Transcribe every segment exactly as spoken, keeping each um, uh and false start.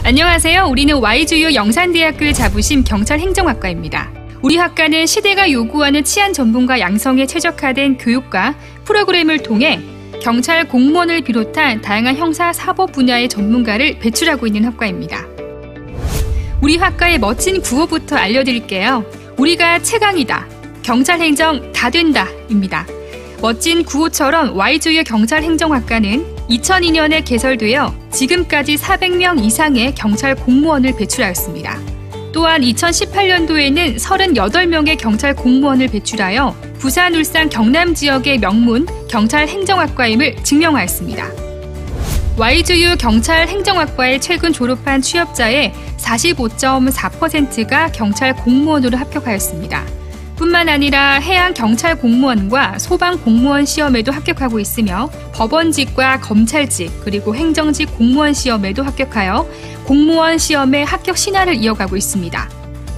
안녕하세요. 우리는 와이주유 영산대학교의 자부심 경찰행정학과입니다. 우리 학과는 시대가 요구하는 치안 전문가 양성에 최적화된 교육과 프로그램을 통해 경찰 공무원을 비롯한 다양한 형사 사법 분야의 전문가를 배출하고 있는 학과입니다. 우리 학과의 멋진 구호부터 알려드릴게요. 우리가 최강이다. 경찰행정 다 된다 입니다. 멋진 구호처럼 와이주유 경찰행정학과는 이천이 년에 개설되어 지금까지 사백 명 이상의 경찰 공무원을 배출하였습니다. 또한 이천십팔 년도에는 서른여덟 명의 경찰 공무원을 배출하여 부산, 울산, 경남 지역의 명문 경찰행정학과임을 증명하였습니다. 와이주유 경찰행정학과에 최근 졸업한 취업자의 사십오 점 사 퍼센트가 경찰 공무원으로 합격하였습니다. 뿐만 아니라 해양 경찰 공무원과 소방 공무원 시험에도 합격하고 있으며 법원직과 검찰직 그리고 행정직 공무원 시험에도 합격하여 공무원 시험의 합격 신화를 이어가고 있습니다.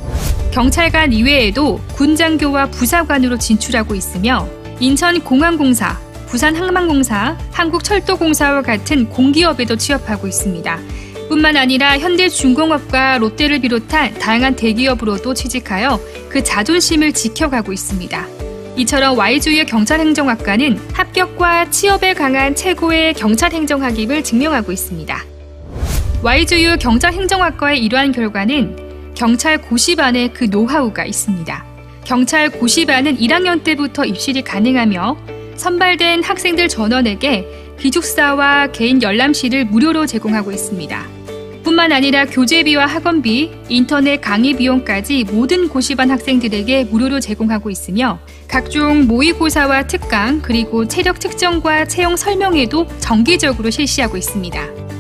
경찰관 이외에도 군장교와 부사관으로 진출하고 있으며 인천공항공사, 부산항만공사, 한국철도공사와 같은 공기업에도 취업하고 있습니다. 뿐만 아니라 현대중공업과 롯데를 비롯한 다양한 대기업으로도 취직하여 그 자존심을 지켜가고 있습니다. 이처럼 와이주유 경찰행정학과는 합격과 취업에 강한 최고의 경찰행정학임을 증명하고 있습니다. 와이주유 경찰행정학과의 이러한 결과는 경찰 고시반에 그 노하우가 있습니다. 경찰 고시반은 일 학년 때부터 입실이 가능하며 선발된 학생들 전원에게 기숙사와 개인 열람실을 무료로 제공하고 있습니다. 뿐만 아니라 교재비와 학원비, 인터넷 강의 비용까지 모든 고시반 학생들에게 무료로 제공하고 있으며 각종 모의고사와 특강, 그리고 체력 측정과 채용 설명회도 정기적으로 실시하고 있습니다.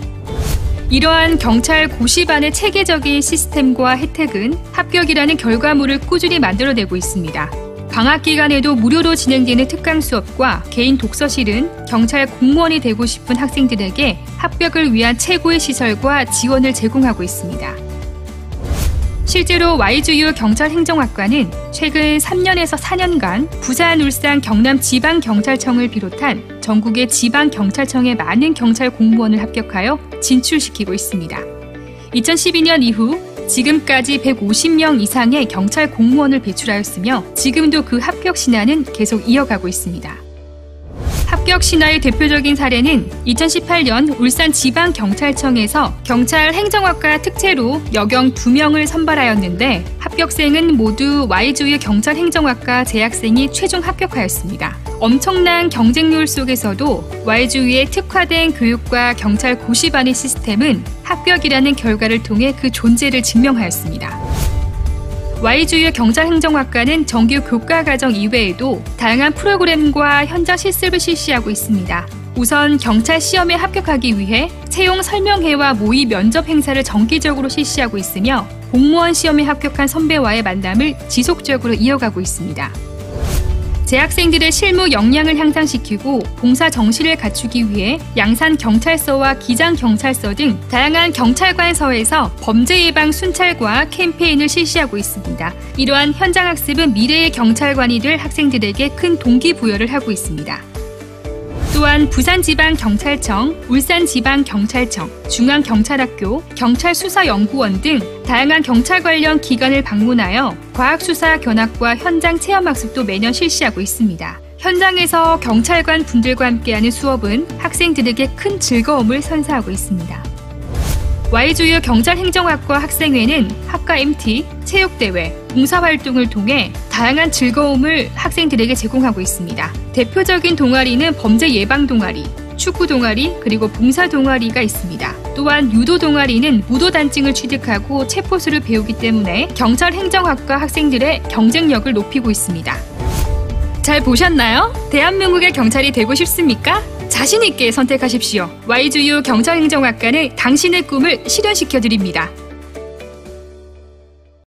이러한 경찰 고시반의 체계적인 시스템과 혜택은 합격이라는 결과물을 꾸준히 만들어내고 있습니다. 방학 기간에도 무료로 진행되는 특강 수업과 개인 독서실은 경찰 공무원이 되고 싶은 학생들에게 합격을 위한 최고의 시설과 지원을 제공하고 있습니다. 실제로 와이주유 경찰행정학과는 최근 삼 년에서 사 년간 부산, 울산, 경남 지방경찰청을 비롯한 전국의 지방경찰청의 많은 경찰 공무원을 합격하여 진출시키고 있습니다. 이천십이 년 이후 지금까지 백오십 명 이상의 경찰 공무원을 배출하였으며 지금도 그 합격 신화는 계속 이어가고 있습니다. 합격 신화의 대표적인 사례는 이천십팔 년 울산지방경찰청에서 경찰행정학과 특채로 여경 두 명을 선발하였는데 합격생은 모두 와이주유 경찰행정학과 재학생이 최종 합격하였습니다. 엄청난 경쟁률 속에서도 와이주유의 특화된 교육과 경찰 고시반의 시스템은 합격이라는 결과를 통해 그 존재를 증명하였습니다. 와이주유 경찰행정학과는 정규 교과과정 이외에도 다양한 프로그램과 현장 실습을 실시하고 있습니다. 우선 경찰 시험에 합격하기 위해 채용 설명회와 모의 면접 행사를 정기적으로 실시하고 있으며 공무원 시험에 합격한 선배와의 만남을 지속적으로 이어가고 있습니다. 재학생들의 실무 역량을 향상시키고 봉사 정신을 갖추기 위해 양산경찰서와 기장경찰서 등 다양한 경찰관서에서 범죄 예방 순찰과 캠페인을 실시하고 있습니다. 이러한 현장학습은 미래의 경찰관이 될 학생들에게 큰 동기부여를 하고 있습니다. 또한 부산지방경찰청, 울산지방경찰청, 중앙경찰학교, 경찰수사연구원 등 다양한 경찰 관련 기관을 방문하여 과학수사 견학과 현장 체험학습도 매년 실시하고 있습니다. 현장에서 경찰관 분들과 함께하는 수업은 학생들에게 큰 즐거움을 선사하고 있습니다. 와이주유 경찰행정학과 학생회는 학과 엠티, 체육대회, 봉사활동을 통해 다양한 즐거움을 학생들에게 제공하고 있습니다. 대표적인 동아리는 범죄 예방 동아리, 축구 동아리, 그리고 봉사 동아리가 있습니다. 또한 유도 동아리는 무도단증을 취득하고 체포수를 배우기 때문에 경찰행정학과 학생들의 경쟁력을 높이고 있습니다. 잘 보셨나요? 대한민국의 경찰이 되고 싶습니까? 자신 있게 선택하십시오. 와이주유 경찰행정학과는 당신의 꿈을 실현시켜드립니다.